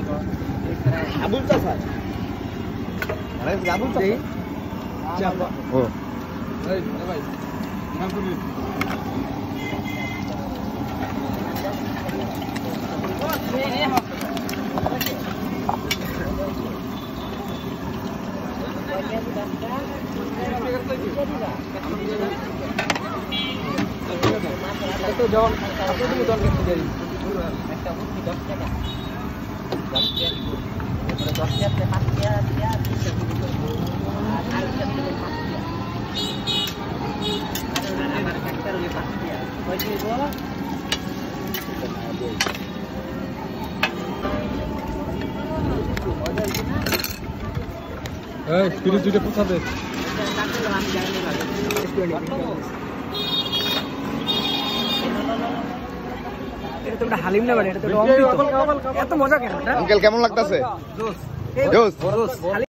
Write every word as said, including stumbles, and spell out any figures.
আবুল চাচা আরে আবুল চাচা চাপা ও এই ভাই নাম করবি তো জন তুমি জন করতে দেরি একটা মুক্তি দশ টাকা দশ টাকা দশ টাকা পাঁচ টাকা দিয়া আর আরেকটা দিলে পাঁচ টাকা আর আর একটা দিলে পাঁচ টাকা কই দিব এই ফ্রিজ দুটো পুছা দে আমি জানি না এটা তো হালিম না মানে এটা তো এত মজা কেন আঙ্কেল কেমন লাগতাছে জোস জোস